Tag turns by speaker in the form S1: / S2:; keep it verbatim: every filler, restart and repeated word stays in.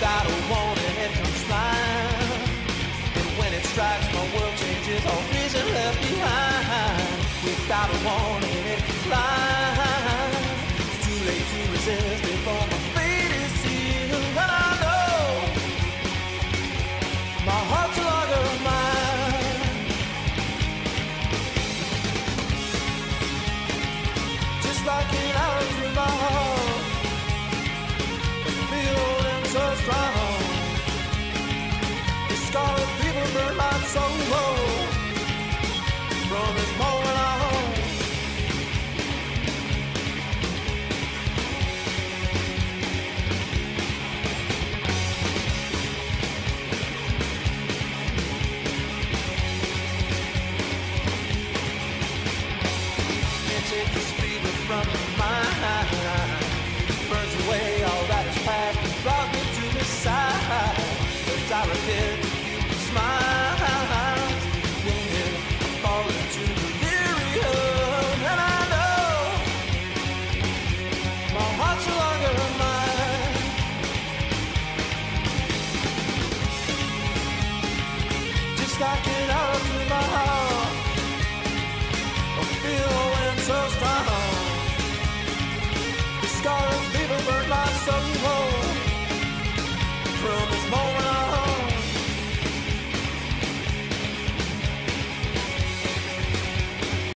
S1: Without a warning, it comes flying. And when it strikes, my world changes, all reason left behind. Without a warning, it can fly. It's too late to resist before my fate is sealed. And I know my heart's a log of mine. Just like an arrow through my heart, feeling so strong. The scarlet fever burned my soul. From this moment on, can't take this fever from my mind. Burns away all that is past and brought me to the side. But I repent to keep a smile. Wounded, fall into delirium. And I know my heart's no longer mine. Just like an arrow through my heart, I feel